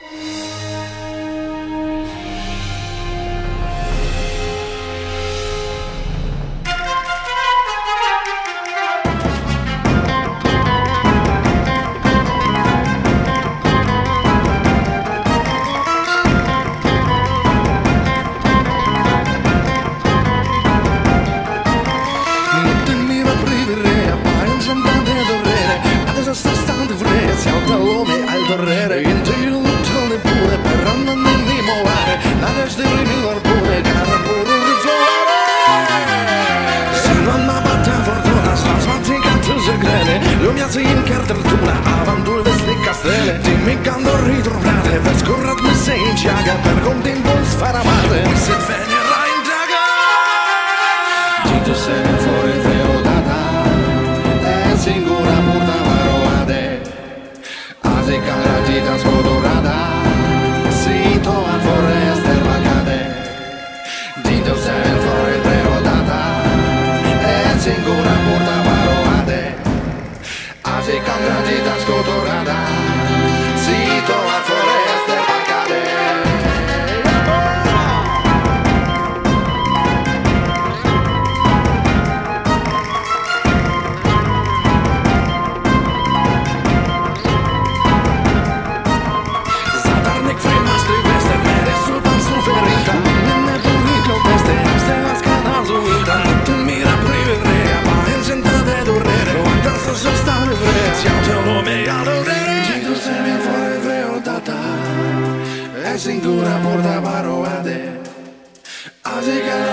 Lumea ți încartă-ltura, avantul vesti castele Dimicando ritrovate, vezi curat mi se înceagă Per cum timpul sfaramate Mi se venera in draga Gito se ne fuori feudata E singura purta varoade Azi cara gita scodorata Sito al foreste vacate Gito se ne fuori feudata E singura purta varoade Azi cambia gita scotorada Sito a foreste vacate Zadarnik frimastri veste Mere sudan suferita Nenne purico veste Amste la scana zuita Tu mira privirea Ma incenta de durere Quantas so stanno Siamo te lume a dorere Gito se ne fuori feudata E singura porta varoade Azi cara